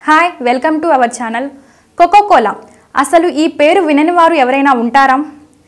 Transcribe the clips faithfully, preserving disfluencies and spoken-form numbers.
Hi welcome to our channel. Coca Cola అసలు ఈ పేరు వినని వారు ఎవరైనా ఉంటారా?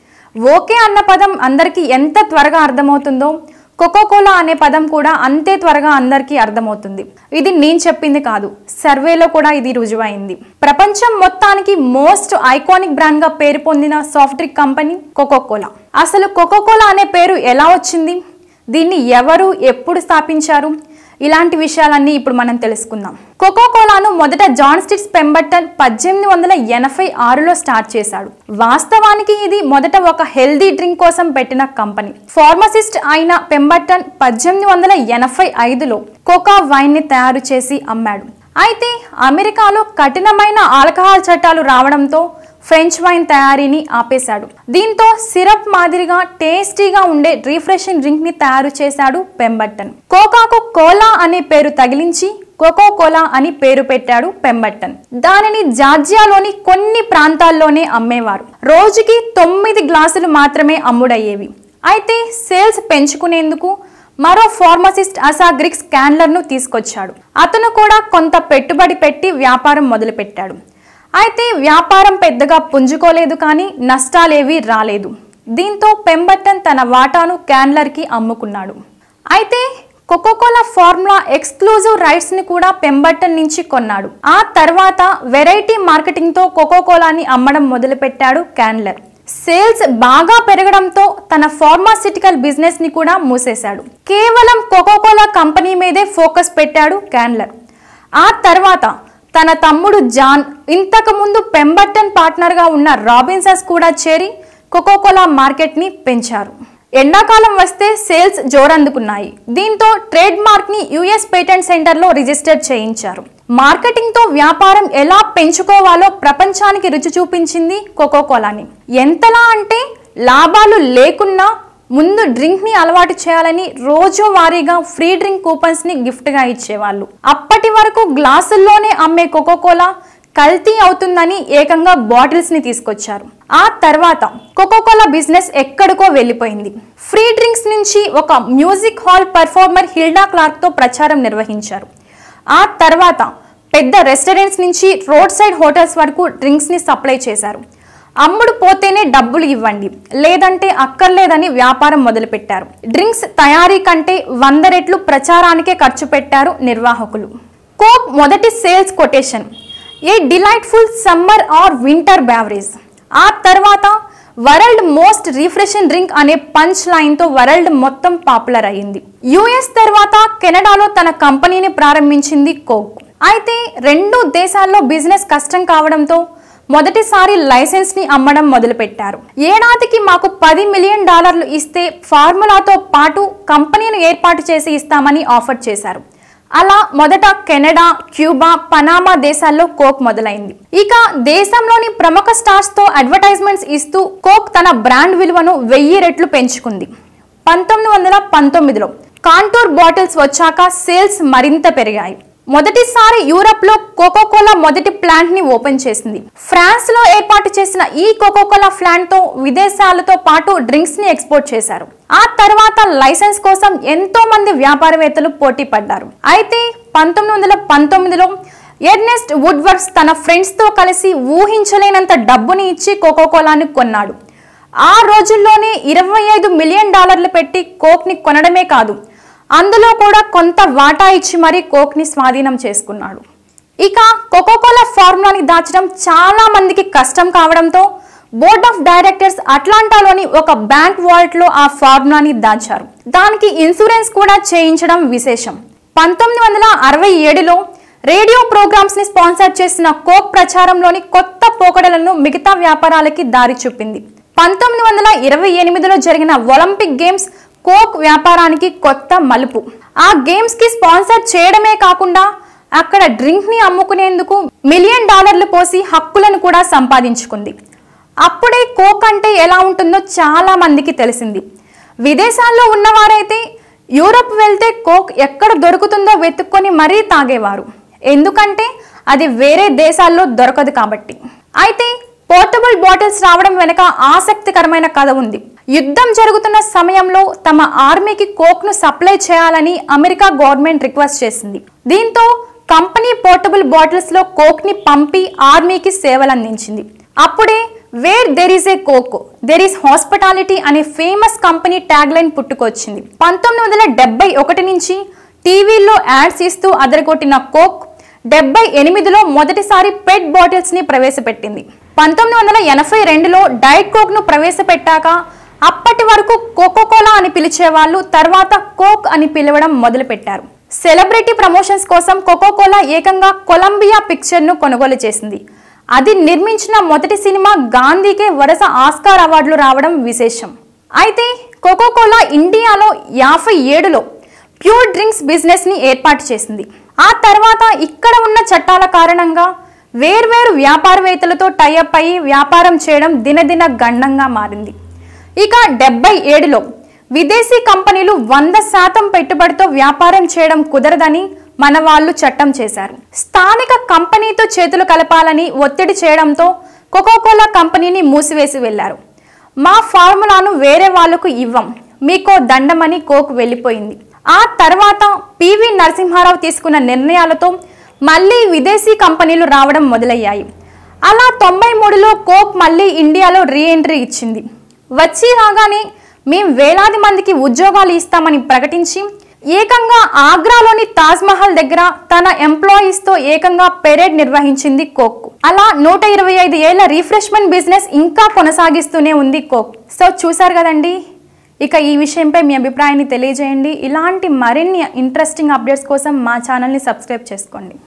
ఓకే అన్న పదం అందరికీ ఎంత త్వరగా అర్థమవుతుందో కోకోకోలా అనే పదం కూడా అంతే త్వరగా అందరికీ అర్థమవుతుంది. ఇది నేను చెప్పింది కాదు, సర్వేలో కూడా ఇది రుజువైంది. ప్రపంచం మొత్తానికి మోస్ట్ ఐకానిక్ బ్రాండ్ గా పేరు పొందిన సాఫ్ట్ డ్రింక్ కంపెనీ కోకోకోలా. అసలు కోకోకోలా అనే పేరు ఎలా వచ్చింది, దీన్ని ఎవరు ఎప్పుడు స్థాపించారు, ఇలాంటి విషయాలన్నీ ఇప్పుడు మనం తెలుసుకుందాం. కోకోకోలాను మొదట జాన్ స్టిట్స్ పెంబర్టన్ పద్దెనిమిది వందల ఎనభై ఆరులో స్టార్ట్ చేశాడు. వాస్తవానికి ఇది మొదట ఒక హెల్దీ డ్రింక్ కోసం పెట్టిన కంపెనీ. ఫార్మసిస్ట్ అయిన పెంబర్టన్ పద్దెనిమిది వందల ఎనభై ఐదులో కోకా వైన్ ని తయారు చేసి అమ్మాడు. అయితే అమెరికాలో కఠినమైన ఆల్కహాల్ చట్టాలు రావడంతో ఫ్రెంచ్ వైన్ తయారీని ఆపేశాడు. దీంతో సిరప్ మాదిరిగా టేస్టీగా ఉండే రిఫ్రెషింగ్ డ్రింక్ ని తయారు చేశాడు పెంబర్టన్. కోకాకు కోలా అనే పేరు తగిలించి కోకోకోలా అని పేరు పెట్టాడు పెంబర్టన్. దానిని జార్జియాలోని కొన్ని ప్రాంతాల్లోనే అమ్మేవారు. రోజుకి తొమ్మిది గ్లాసులు మాత్రమే అమ్ముడయ్యేవి. అయితే సేల్స్ పెంచుకునేందుకు మరో ఫార్మసిస్ట్ అసాగ్రిక్స్ క్యాండ్లర్ ను తీసుకొచ్చాడు. అతను కూడా కొంత పెట్టుబడి పెట్టి వ్యాపారం మొదలుపెట్టాడు. అయితే వ్యాపారం పెద్దగా పుంజుకోలేదు, కానీ నష్టాలేవి రాలేదు. దీంతో పెంబర్టన్ తన వాటాను క్యాండ్లర్ కి అమ్ముకున్నాడు. అయితే కోకోకోలా ఫార్ములా ఎక్స్క్లూజివ్ రైట్స్ ని కూడా పెంబర్టన్ నుంచి కొన్నాడు. ఆ తర్వాత వెరైటీ మార్కెటింగ్ తో కోకోకోలాని అమ్మడం మొదలుపెట్టాడు క్యాండ్లర్. సేల్స్ బాగా పెరగడంతో తన ఫార్మాసిటికల్ బిజినెస్ ని కూడా మూసేశాడు. కేవలం కోకోకోలా కంపెనీ మీదే ఫోకస్ పెట్టాడు క్యాండ్లర్. ఆ తర్వాత తన తమ్ముడు జాన్, ఇంతకు ముందు పెంబర్టన్ పార్ట్నర్ గా ఉన్న రాబిన్సన్స్ కూడా చేరి కోకోకోలా మార్కెట్ ని పెంచారు. ఎండాకాలం వస్తే సేల్స్ జోరందుకున్నాయి. దీంతో ట్రేడ్ మార్క్ ని యుఎస్ పేటెంట్ సెంటర్ లో రిజిస్టర్ చేయించారు. మార్కెటింగ్ తో వ్యాపారం ఎలా పెంచుకోవాలో ప్రపంచానికి రుచి చూపించింది కోకోకోలాని. ఎంతలా అంటే లాభాలు లేకున్నా ముందు డ్రింక్ ని అలవాటు చేయాలని రోజు వారీగా ఫ్రీ డ్రింక్ కూపన్స్ ని గిఫ్ట్ గా ఇచ్చేవాళ్ళు. అప్పటి వరకు గ్లాసుల్లోనే అమ్మే కోకోకోలా కల్తీ అవుతుందని ఏకంగా బాటిల్స్ ని తీసుకొచ్చారు. ఆ తర్వాత కోకోకోలా బిజినెస్ ఎక్కడికో వెళ్ళిపోయింది. ఫ్రీ డ్రింక్స్ నుంచి ఒక music hall performer Hilda Clark తో ప్రచారం నిర్వహించారు. ఆ తర్వాత పెద్ద రెస్టారెంట్స్ నుంచి రోడ్ సైడ్ హోటల్స్ వరకు డ్రింక్స్ ని సప్లై చేశారు. అమ్ముడు పోతేనే డబ్బులు ఇవ్వండి, లేదంటే అక్కర్లేదని వ్యాపారం మొదలుపెట్టారు. డ్రింక్స్ తయారీ కంటే వంద రెట్లు ప్రచారానికే ఖర్చు పెట్టారు నిర్వాహకులు. కోక్ మొదటి sales quotation, a delightful summer or winter beverage. ఆ తర్వాత వరల్డ్ మోస్ట్ రిఫ్రెషింగ్ డ్రింక్ అనే పంచ్ లైన్ తో వరల్డ్ మొత్తం పాపులర్ అయ్యింది. యుఎస్ తర్వాత కెనడాలో తన కంపెనీని ప్రారంభించింది కోక్. అయితే రెండు దేశాల్లో బిజినెస్ కష్టం కావడంతో మొదటిసారి లైసెన్స్ ని అమ్మడం మొదలుపెట్టారు. ఏడాదికి మాకు పది మిలియన్ డాలర్లు ఇస్తే ఫార్ములాతో పాటు కంపెనీని ఏర్పాటు చేసి ఇస్తామని ఆఫర్ చేశారు. అలా మొదట కెనడా, క్యూబా, పనామా దేశాల్లో కోక్ మొదలైంది. ఇక దేశంలోని ప్రముఖ స్టార్స్ తో అడ్వర్టైజ్మెంట్స్ ఇస్తూ కోక్ తన బ్రాండ్ విలువను వెయ్యి రెట్లు పెంచుకుంది. పంతొమ్మిది వందల పంతొమ్మిదిలో కాంటూర్ బాటిల్స్ వచ్చాక సేల్స్ మరింత పెరిగాయి. మొదటిసారి యూరప్ లో కోకోకోలా మొదటి ప్లాంట్ ని ఓపెన్ చేసింది. ఫ్రాన్స్ లో ఏర్పాటు చేసిన ఈ కోకోకోలా ప్లాంట్ తో విదేశాలతో పాటు డ్రింక్స్ ని ఎక్స్పోర్ట్ చేశారు. ఆ తర్వాత లైసెన్స్ కోసం ఎంతో మంది వ్యాపారవేత్తలు పోటీ పడ్డారు. అయితే పంతొమ్మిది వందల పంతొమ్మిదిలో ఎర్నెస్ట్ వుడ్ వర్క్స్ తన ఫ్రెండ్స్ తో కలిసి ఊహించలేనంత డబ్బుని ఇచ్చి కోకోకోలాని కొన్నాడు. ఆ రోజుల్లోనే ఇరవై ఐదు మిలియన్ డాలర్లు పెట్టి కోక్ ని కొనడమే కాదు, అందులో కూడా కొంత వాటా ఇచ్చి మరీ కోక్ ని స్వాధీనం చేసుకున్నాడు. ఇక కోకోకోలా ఫార్ములాని దాచడం చాలా మందికి కష్టం కావడంతో బోర్డ్ ఆఫ్ డైరెక్టర్స్ అట్లాంటాలోని ఒక బ్యాంక్ వాల్ట్ లో ఆ ఫార్ములాని దాచారు. దానికి ఇన్సూరెన్స్ కూడా చేయించడం విశేషం. పంతొమ్మిది వందల అరవై ఏడులో రేడియో ప్రోగ్రామ్స్ ని స్పాన్సర్ చేసిన కోక్ ప్రచారంలోని కొత్త పోకడలను మిగతా వ్యాపారాలకి దారి చూపింది. పంతొమ్మిది వందల ఇరవై ఎనిమిదిలో జరిగిన ఒలింపిక్ గేమ్స్ కోక్ వ్యాపారానికి కొత్త మలుపు. ఆ గేమ్స్ కి స్పాన్సర్ చేయడమే కాకుండా అక్కడ డ్రింక్ ని అమ్ముకునేందుకు మిలియన్ డాలర్లు పోసి హక్కులను కూడా సంపాదించుకుంది. అప్పుడే కోక్ అంటే ఎలా ఉంటుందో చాలా మందికి తెలిసింది. విదేశాల్లో ఉన్నవారైతే యూరప్ వెళ్తే కోక్ ఎక్కడ దొరుకుతుందో వెతుక్కొని మరీ తాగేవారు, ఎందుకంటే అది వేరే దేశాల్లో దొరకదు కాబట్టి. అయితే పోర్టబుల్ బాటిల్స్ రావడం వెనక ఆసక్తికరమైన కథ ఉంది. యుద్ధం జరుగుతున్న సమయంలో తమ ఆర్మీకి కోక్ ను సప్లై చేయాలని అమెరికా గవర్నమెంట్ రిక్వెస్ట్ చేసింది. దీంతో కంపెనీ పోర్టబుల్ బాటిల్స్లో కోక్ని పంపి ఆర్మీకి సేవలు అందించింది. అప్పుడే where there is a coco there is hospitality అనే ఫేమస్ కంపెనీ ట్యాగ్ లైన్ పుట్టుకొచ్చింది. పంతొమ్మిది వందల డెబ్బై ఒకటి నుంచి టీవీల్లో యాడ్స్ ఇస్తూ అదరగొట్టిన కోక్ డెబ్బై ఎనిమిదిలో మొదటిసారి పెట్ బాటిల్స్ ని ప్రవేశపెట్టింది. పంతొమ్మిది వందల ఎనభై రెండులో డైట్ కోక్ ను ప్రవేశపెట్టాక అప్పటి వరకు కోకో కోలా అని పిలిచేవాళ్ళు తర్వాత కోక్ అని పిలవడం మొదలుపెట్టారు. సెలబ్రిటీ ప్రమోషన్స్ కోసం కోకో కోలా ఏకంగా కొలంబియా పిక్చర్ ను కొనుగోలు చేసింది. అది నిర్మించిన మొదటి సినిమా గాంధీకే వరుస ఆస్కార్ అవార్డులు రావడం విశేషం. అయితే కోకో కోలా ఇండియాలో యాభై ఏడులో ప్యూర్ డ్రింక్స్ బిజినెస్ ని ఏర్పాటు చేసింది. ఆ తర్వాత ఇక్కడ ఉన్న చట్టాల కారణంగా వేర్వేరు వ్యాపారవేత్తలతో టైఅప్ అయ్యి వ్యాపారం చేయడం దినదిన గండంగా మారింది. ఇక డెబ్బై ఏడులో విదేశీ కంపెనీలు వంద శాతం పెట్టుబడితో వ్యాపారం చేయడం కుదరదని మన వాళ్ళు చట్టం చేశారు. స్థానిక కంపెనీతో చేతులు కలపాలని ఒత్తిడి చేయడంతో కోకో కోలా కంపెనీని మూసివేసి వెళ్లారు. మా ఫార్ములాను వేరే వాళ్లకు ఇవ్వం, మీకో దండమని కోక్ వెళ్ళిపోయింది. ఆ తర్వాత పివి నరసింహారావు తీసుకున్న నిర్ణయాలతో మళ్లీ విదేశీ కంపెనీలు రావడం మొదలయ్యాయి. అలా తొంభై మూడులో కోక్ మళ్లీ ఇండియాలో రీ ఎంట్రీ ఇచ్చింది. వచ్చి రాగానే మేం వేలాది మందికి ఉద్యోగాలు ఇస్తామని ప్రకటించి ఏకంగా ఆగ్రాలోని తాజ్మహల్ దగ్గర తన ఎంప్లాయీస్ తో ఏకంగా పెరేడ్ నిర్వహించింది కోక్. అలా నూట ఇరవై ఐదు ఏళ్ల రీఫ్రెష్మెంట్ బిజినెస్ ఇంకా కొనసాగిస్తూనే ఉంది కోక్. సో చూసారు కదండి. ఇక ఈ విషయంపై మీ అభిప్రాయాన్ని తెలియజేయండి. ఇలాంటి మరిన్ని ఇంట్రెస్టింగ్ అప్డేట్స్ కోసం మా ఛానల్ని సబ్స్క్రైబ్ చేసుకోండి.